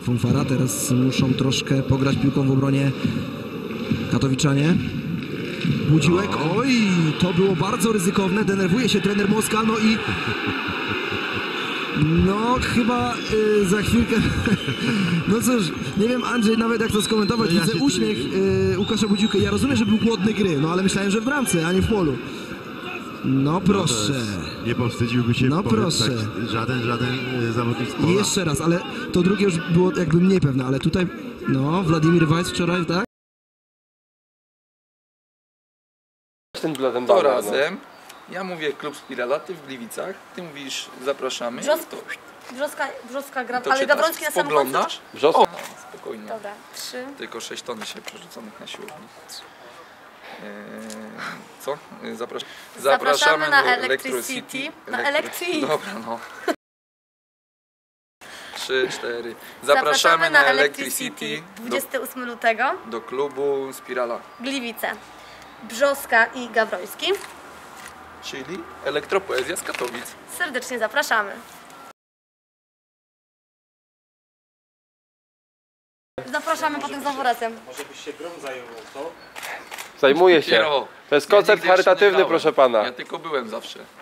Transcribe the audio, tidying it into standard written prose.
Fonfara. Teraz muszą troszkę pograć piłką w obronie katowiczanie. Budziłek, oj, to było bardzo ryzykowne, denerwuje się trener Moskal, no i no chyba za chwilkę, no cóż, nie wiem Andrzej nawet jak to skomentować, widzę uśmiech Łukasza Budziłka. Ja rozumiem, że był głodny gry, no ale myślałem, że w bramce, a nie w polu. No proszę. No nie powstydziłby się, no proszę. Tak, żaden zawodnik z pola. I jeszcze raz, ale to drugie już było jakby mniej pewne, ale tutaj, no, Władimir Weiss wczoraj, tak? To razem. Ja mówię klub Spirala, ty w Gliwicach, ty mówisz zapraszamy. Brzoska gra, To ale Gawroński na samym końcu. Brzoska? No, spokojnie. Dobra, 3. Tylko 6 ton się przerzuconych na siłowni. Co? Zapraszamy na Electricity. Na Electricity. Dobra, no. 3, 4. Zapraszamy na Electricity 28 lutego. do klubu Spirala. Gliwice. Brzoska i Gawroński. Czyli Elektropoezja z Katowic. Serdecznie zapraszamy. Zapraszamy potem z zaworacem. Może byś się grą zajmował, co? Zajmuje się. To jest koncert charytatywny, proszę pana. Ja tylko byłem zawsze.